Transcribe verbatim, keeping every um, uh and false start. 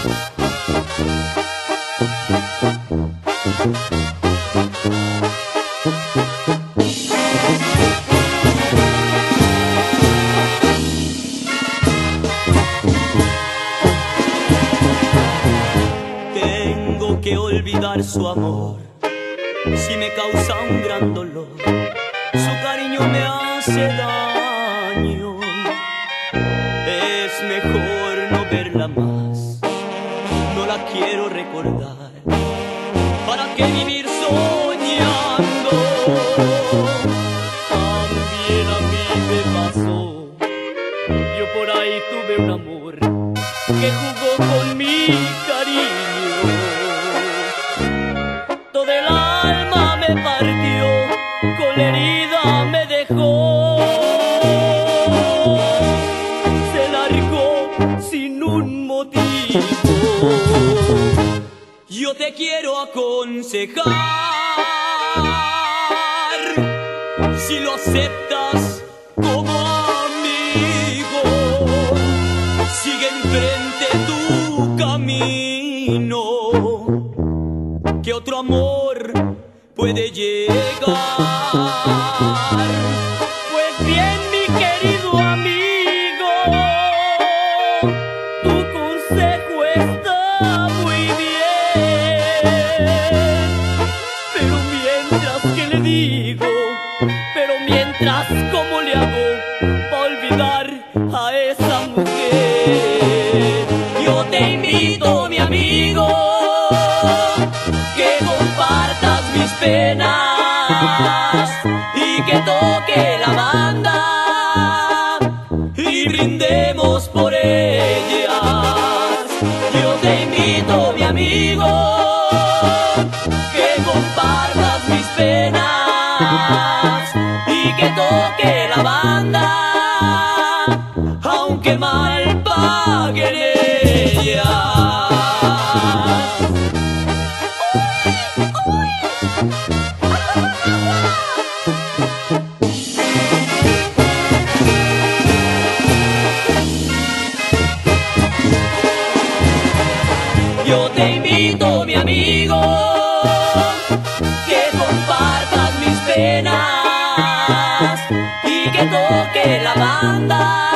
Tengo que olvidar su amor, si me causa un gran dolor, su cariño me hace daño. Es mejor no verla más, no la quiero recordar. ¿Para qué vivir soñando? También a mí me pasó, yo por ahí tuve un amor que jugó con mi cariño. Todo el alma me partió, con la herida me dejó. Se largó sin un motivo. Yo te quiero aconsejar, si lo aceptas como amigo, sigue enfrente tu camino, que otro amor puede llegar. Pues bien, mi querido amigo, tu consejo está muy bien, pero mientras, ¿qué le digo? Pero mientras, ¿cómo le hago para olvidar a esa mujer? Yo te invito, mi amigo, que compartas mis penas y que toque la banda y brindemos por ellas. Yo te invito, mi amigo, que compartas mis penas y que toque la banda, aunque mal paguen ellas. Yo te invito, mi amigo, que compartas mis penas y que toque la banda,